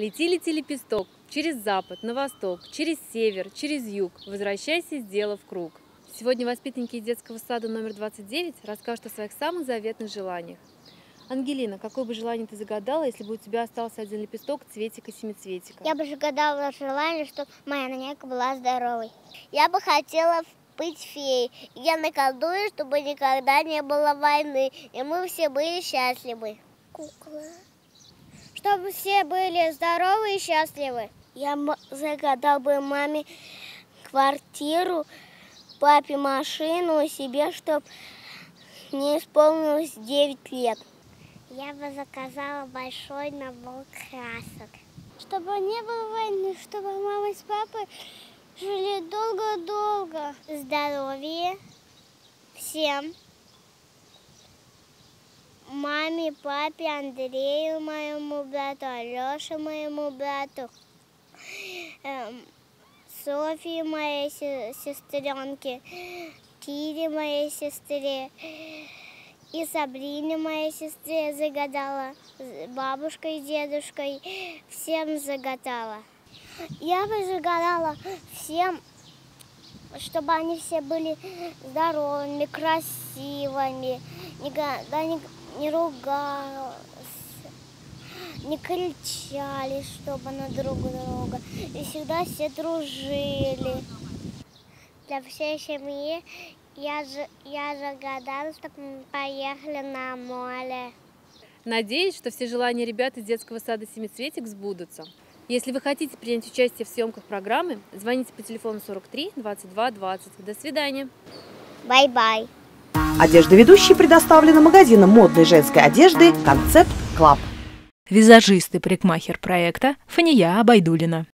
Лети, лети, лепесток, через запад, на восток, через север, через юг, возвращайся, сделав круг. Сегодня воспитанники детского сада номер 29 расскажут о своих самых заветных желаниях. Ангелина, какое бы желание ты загадала, если бы у тебя остался один лепесток цветика-семицветика? Я бы загадала желание, чтобы моя нянька была здоровой. Я бы хотела быть феей. Я наколдую, чтобы никогда не было войны, и мы все были счастливы. Кукла. Чтобы все были здоровы и счастливы. Я загадал бы маме квартиру, папе машину, себе, чтобы мне исполнилось 9 лет. Я бы заказала большой набор красок. Чтобы не было войны, чтобы мама с папой жили долго-долго. Здоровье всем. Маме, папе, Андрею, моему брату, Алёше, моему брату, Софии, моей сестренке, Кире, моей сестре, и Сабрине, моей сестре, загадала, бабушкой, дедушкой, всем загадала. Я бы загадала всем, чтобы они все были здоровыми, красивыми, никогда не ругались, не кричали, чтобы на друг друга, и всегда все дружили. Для всей семьи я загадала, чтобы мы поехали на море. Надеюсь, что все желания ребят из детского сада «Семицветик» сбудутся. Если вы хотите принять участие в съемках программы, звоните по телефону 43 22 20. До свидания. Бай-бай. Одежда ведущей предоставлена магазином модной женской одежды «Концепт Клаб». Визажист и парикмахер проекта Фания Абайдулина.